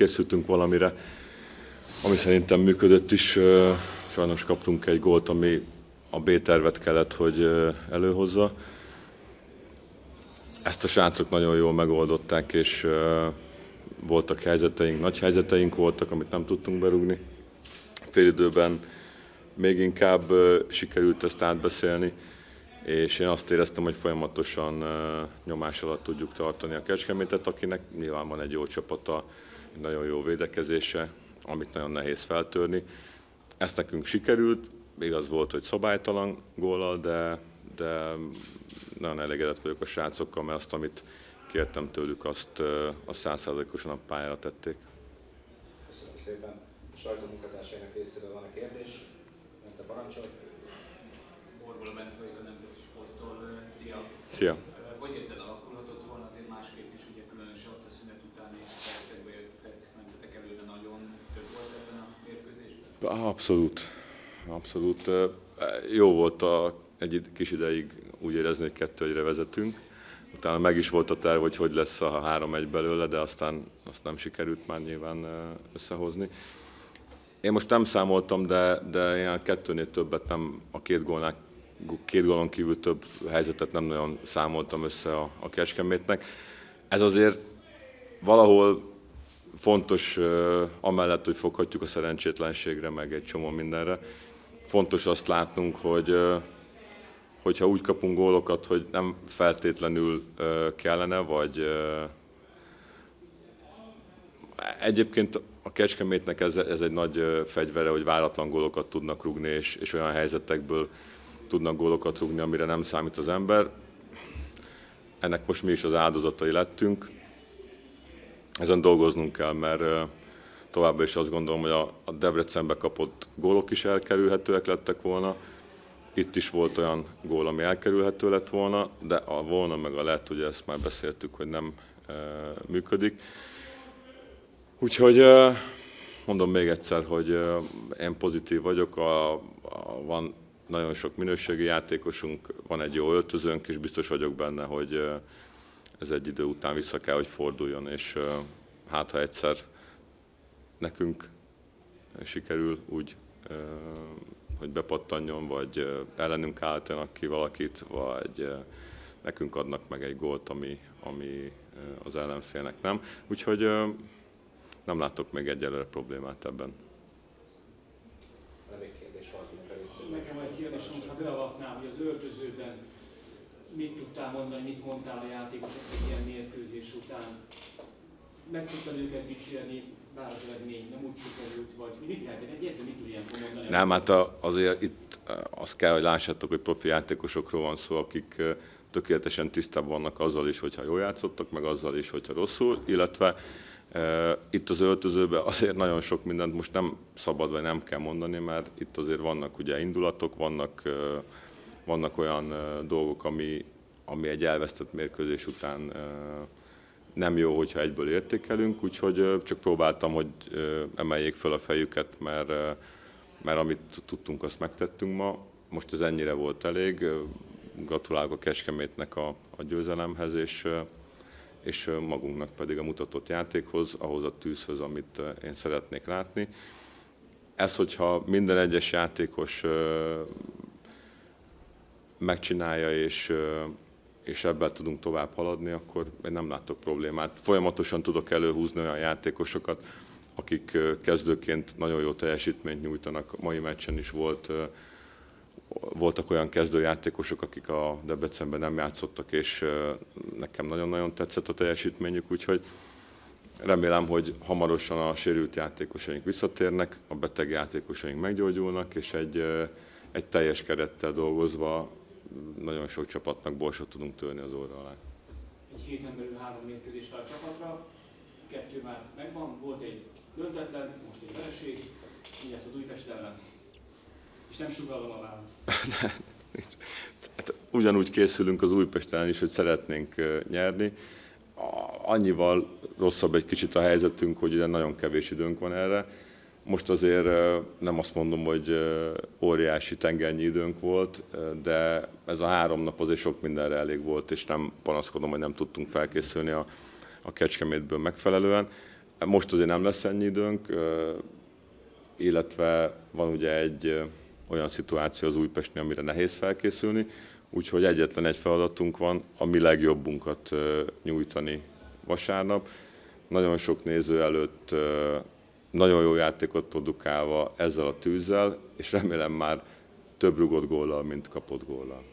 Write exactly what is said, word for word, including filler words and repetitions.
készültünk valamire, ami szerintem működött is. Sajnos kaptunk egy gólt, ami a B-tervet kellett, hogy előhozza. Ezt a srácok nagyon jól megoldották, és voltak helyzeteink, nagy helyzeteink voltak, amit nem tudtunk berúgni. Félidőben még inkább sikerült ezt átbeszélni, és én azt éreztem, hogy folyamatosan nyomás alatt tudjuk tartani a Kecskemétet, akinek nyilván van egy jó csapata, egy nagyon jó védekezése, amit nagyon nehéz feltörni. Ezt nekünk sikerült, igaz volt, hogy szabálytalan góllal, de, de nagyon elégedett vagyok a srácokkal, mert azt, amit kértem tőlük, azt a száz százalékosan a pályára tették. Köszönöm szépen. A sajtó munkatársainak részéről van a kérdés. Bence, parancsol. Borbola Bence vagyok a Nemzeti Sporttól. Szia! Szia! Hogy érzed, alakulhatott volna azért másképp is, ugye különösen ott a szünet utáni percekbe jöttek, mentetek előre nagyon, több volt ebben a mérkőzésben? Abszolút. Abszolút. Jó volt a, egy kis ideig úgy érezni, hogy kettő egyre vezetünk. Utána meg is volt a terv, hogy hogy lesz a három egy belőle, de aztán azt nem sikerült már nyilván összehozni. Én most nem számoltam, de, de ilyen kettőnél többet nem, a két gólnál, két gólon kívül több helyzetet nem nagyon számoltam össze a, a Kecskemétnek. Ez azért valahol fontos, amellett, hogy foghatjuk a szerencsétlenségre, meg egy csomó mindenre. Fontos azt látnunk, hogy hogyha úgy kapunk gólokat, hogy nem feltétlenül kellene, vagy egyébként a Kecskemétnek ez, ez egy nagy fegyvere, hogy váratlan gólokat tudnak rúgni, és, és olyan helyzetekből tudnak gólokat rúgni, amire nem számít az ember. Ennek most mi is az áldozatai lettünk. Ezen dolgoznunk kell, mert továbbá is azt gondolom, hogy a, a Debrecenbe kapott gólok is elkerülhetőek lettek volna. Itt is volt olyan gól, ami elkerülhető lett volna, de a volna meg a lett, ugye ezt már beszéltük, hogy nem e, működik. Úgyhogy e, mondom még egyszer, hogy e, én pozitív vagyok, a, a, van nagyon sok minőségi játékosunk, van egy jó öltözőnk, és biztos vagyok benne, hogy e, ez egy idő után vissza kell, hogy forduljon, és e, hát ha egyszer nekünk sikerül úgy, e, hogy bepattanjon, vagy ellenünk állítanak ki valakit, vagy nekünk adnak meg egy gólt, ami, ami az ellenfélnek nem. Úgyhogy nem látok még egyelőre problémát ebben. Még kérdés valakinek a részéről. Nekem egy kérdésem, ha beavatnám, hogy az öltözőben mit tudtál mondani, mit mondtál a játékosoknak ilyen mérkőzés után? Meg tudtad őket dicsérni, bár az eredmény nem úgy sikerült, vagy mit lehet, egy edző mit tud ilyenkor mondani? Nem, hát azért itt azt kell, hogy lássátok, hogy profi játékosokról van szó, akik tökéletesen tisztában vannak azzal is, hogyha jól játszottak, meg azzal is, hogyha rosszul, illetve e, itt az öltözőben azért nagyon sok mindent most nem szabad, vagy nem kell mondani, mert itt azért vannak ugye indulatok, vannak, e, vannak olyan e, dolgok, ami, ami egy elvesztett mérkőzés után e, nem jó, hogyha egyből értékelünk, úgyhogy csak próbáltam, hogy emeljék fel a fejüket, mert, mert amit tudtunk, azt megtettünk ma. Most ez ennyire volt elég. Gratulálok a Kecskemétnek a, a győzelemhez, és, és magunknak pedig a mutatott játékhoz, ahhoz a tűzhöz, amit én szeretnék látni. Ez, hogyha minden egyes játékos megcsinálja, és és ebben tudunk tovább haladni, akkor én nem látok problémát. Folyamatosan tudok előhúzni olyan játékosokat, akik kezdőként nagyon jó teljesítményt nyújtanak. A mai meccsen is volt, voltak olyan kezdőjátékosok, akik a Debrecenben nem játszottak, és nekem nagyon-nagyon tetszett a teljesítményük, úgyhogy remélem, hogy hamarosan a sérült játékosaink visszatérnek, a beteg játékosaink meggyógyulnak, és egy, egy teljes kerettel dolgozva nagyon sok csapatnak borsot tudunk törni az óra alá. Egy héten belül három mérkőzés vár a csapatra, kettő már megvan, volt egy döntetlen, most egy vereség, így lesz az Újpest ellen. És nem sugallom a választ. Hát, ugyanúgy készülünk az Újpest ellen is, hogy szeretnénk nyerni. Annyival rosszabb egy kicsit a helyzetünk, hogy ugye nagyon kevés időnk van erre. Most azért nem azt mondom, hogy óriási tengernyi időnk volt, de ez a három nap azért sok mindenre elég volt, és nem panaszkodom, hogy nem tudtunk felkészülni a, a Kecskemétből megfelelően. Most azért nem lesz ennyi időnk, illetve van ugye egy olyan szituáció az Újpestnél, amire nehéz felkészülni, úgyhogy egyetlen egy feladatunk van, a mi legjobbunkat nyújtani vasárnap. Nagyon sok néző előtt nagyon jó játékot produkálva ezzel a tűzzel, és remélem már több rugott góllal, mint kapott góllal.